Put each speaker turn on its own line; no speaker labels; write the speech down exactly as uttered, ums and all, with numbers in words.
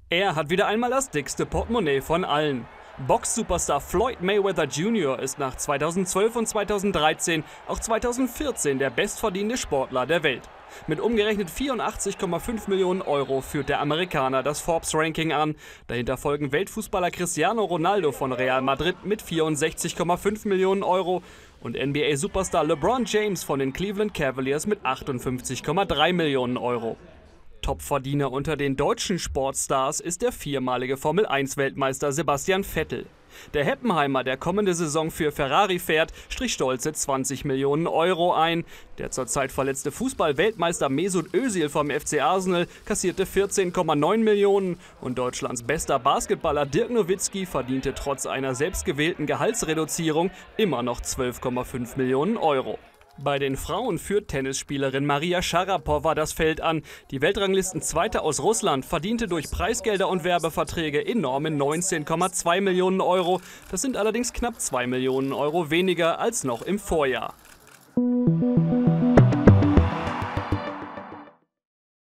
Er hat wieder einmal das dickste Portemonnaie von allen. Box-Superstar Floyd Mayweather Junior ist nach zweitausendzwölf und zweitausenddreizehn auch zweitausendvierzehn der bestverdienende Sportler der Welt. Mit umgerechnet vierundachtzig Komma fünf Millionen Euro führt der Amerikaner das Forbes-Ranking an. Dahinter folgen Weltfußballer Cristiano Ronaldo von Real Madrid mit vierundsechzig Komma fünf Millionen Euro und N B A-Superstar LeBron James von den Cleveland Cavaliers mit achtundfünfzig Komma drei Millionen Euro. Topverdiener unter den deutschen Sportstars ist der viermalige Formel eins Weltmeister Sebastian Vettel. Der Heppenheimer, der kommende Saison für Ferrari fährt, strich stolze zwanzig Millionen Euro ein. Der zurzeit verletzte Fußball-Weltmeister Mesut Özil vom F C Arsenal kassierte vierzehn Komma neun Millionen und Deutschlands bester Basketballer Dirk Nowitzki verdiente trotz einer selbstgewählten Gehaltsreduzierung immer noch zwölf Komma fünf Millionen Euro. Bei den Frauen führt Tennisspielerin Maria Scharapowa das Feld an. Die Weltranglistenzweite aus Russland verdiente durch Preisgelder und Werbeverträge enorme neunzehn Komma zwei Millionen Euro. Das sind allerdings knapp zwei Millionen Euro weniger als noch im Vorjahr.